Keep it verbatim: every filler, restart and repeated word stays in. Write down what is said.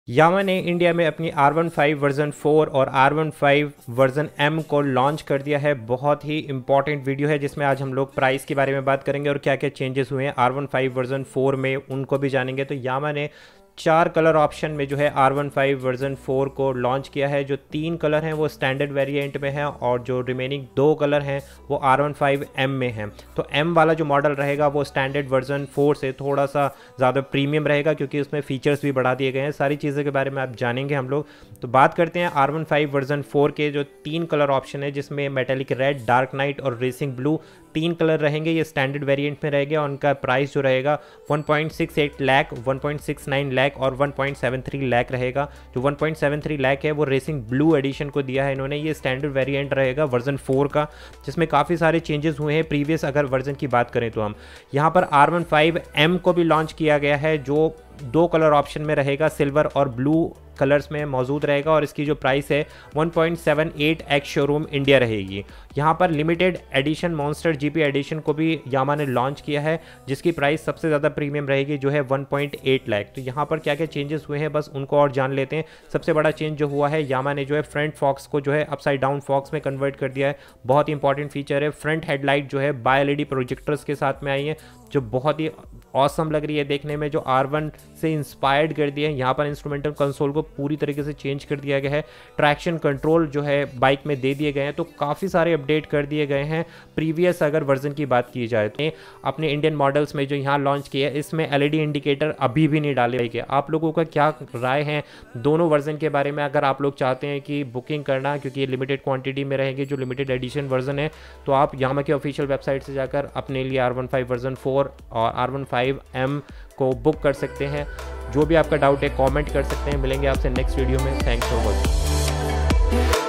यामा ने इंडिया में अपनी R one five version four और R one five version M को लॉन्च कर दिया है। बहुत ही इंपॉर्टेंट वीडियो है जिसमें आज हम लोग प्राइस के बारे में बात करेंगे और क्या क्या चेंजेस हुए हैं R one five version four में, उनको भी जानेंगे। तो यामा ने चार कलर ऑप्शन में जो है R one five version four को लॉन्च किया है। जो तीन कलर हैं वो स्टैंडर्ड वेरिएंट में हैं और जो रिमेनिंग दो कलर हैं वो आर वन फाइव एम में हैं। तो एम वाला जो मॉडल रहेगा वो स्टैंडर्ड वर्जन फोर से थोड़ा सा ज़्यादा प्रीमियम रहेगा क्योंकि उसमें फीचर्स भी बढ़ा दिए गए हैं। सारी चीज़ों के बारे में आप जानेंगे हम लोग। तो बात करते हैं R one five version four के जो तीन कलर ऑप्शन है, जिसमें मेटेलिक रेड, डार्क नाइट और रेसिंग ब्लू तीन कलर रहेंगे। ये स्टैंडर्ड वेरिएंट में रहेगा और उनका प्राइस जो रहेगा one point six eight lakh, one point six nine lakh और one point seven three lakh रहेगा। जो one point seven three lakh है वो रेसिंग ब्लू एडिशन को दिया है इन्होंने। ये स्टैंडर्ड वेरिएंट रहेगा वर्जन फोर का, जिसमें काफ़ी सारे चेंजेस हुए हैं प्रीवियस अगर वर्जन की बात करें तो। हम यहाँ पर आर वन फाइव एम को भी लॉन्च किया गया है, जो दो कलर ऑप्शन में रहेगा, सिल्वर और ब्लू कलर्स में मौजूद रहेगा और इसकी जो प्राइस है one point seven eight ex showroom India रहेगी। यहाँ पर limited edition Monster GP edition को भी यामा ने लॉन्च किया है, जिसकी प्राइस सबसे ज़्यादा प्रीमियम रहेगी जो है वन पॉइंट एट लाख। तो यहाँ पर क्या क्या चेंजेस हुए हैं बस उनको और जान लेते हैं। सबसे बड़ा चेंज जो हुआ है, यामा ने जो है फ्रंट फॉक्स को जो है अपसाइड डाउन फॉक्स में कन्वर्ट कर दिया है। बहुत ही इंपॉर्टेंट फीचर है। फ्रंट हेडलाइट जो है बाय एलईडी प्रोजेक्टर्स के साथ में आई है, जो बहुत ही ऑसम लग रही है देखने में, जो आर वन से इंस्पायर्ड कर दिया है। यहाँ पर इंस्ट्रूमेंटल कंसोल को पूरी तरीके से चेंज कर दिया गया है। ट्रैक्शन कंट्रोल जो है बाइक में दे दिए गए हैं। तो काफ़ी सारे अपडेट कर दिए गए हैं प्रीवियस अगर वर्जन की बात की जाए तो। अपने इंडियन मॉडल्स में जो यहाँ लॉन्च किया है इसमें एलईडी इंडिकेटर अभी भी नहीं डाले गए। आप लोगों का क्या राय है दोनों वर्जन के बारे में? अगर आप लोग चाहते हैं कि बुकिंग करना, क्योंकि ये लिमिटेड क्वान्टिटी में रहेंगे जो लिमिटेड एडिशन वर्जन है, तो आप यामा के ऑफिशियल वेबसाइट से जाकर अपने लिए R one five version four और आर वन फाइव एम को बुक कर सकते हैं। जो भी आपका डाउट है कमेंट कर सकते हैं। मिलेंगे आपसे नेक्स्ट वीडियो में। Thanks for watching.